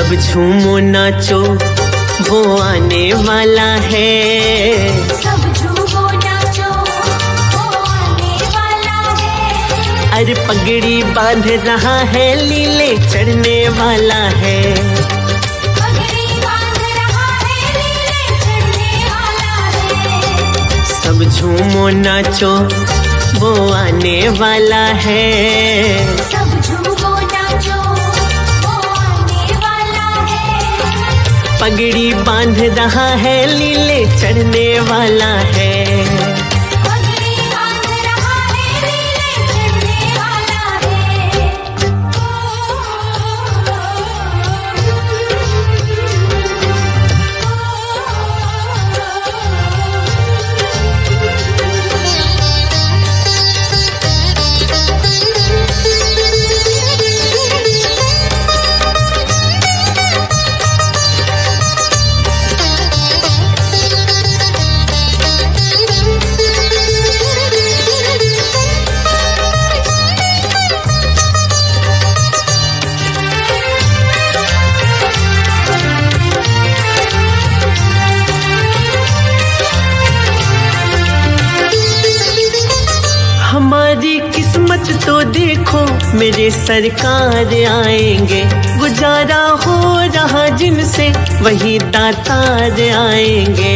सब झूमो नाचो वो आने वाला है। सब झूमो नाचो वो आने वाला है। अरे पगड़ी बांध रहा है लीले चढ़ने वाला है। पगड़ी बांध रहा है लीले चढ़ने वाला है। सब झूमो नाचो वो आने वाला है। सब झूमो नाचो वो आने वाला है। पगड़ी बांध रहा है लीले चढ़ने वाला है। पगड़ी बांध रहा है लीले चढ़ने वाला है। हमारी किस्मत तो देखो मेरे सरकार आएंगे। गुजारा हो रहा जिनसे वही दातार आएंगे।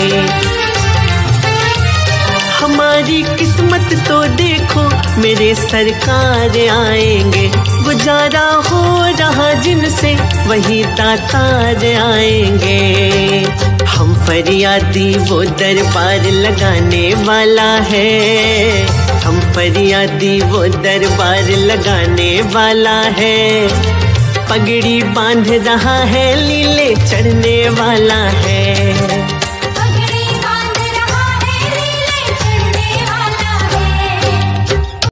हमारी किस्मत तो देखो मेरे सरकार आएंगे। गुजारा हो रहा जिनसे वही दातार आएंगे। हम फरियादी वो दरबार लगाने वाला है। हम फरियादी वो दरबार लगाने वाला है। पगड़ी बांध रहा है लीले चढ़ने वाला है।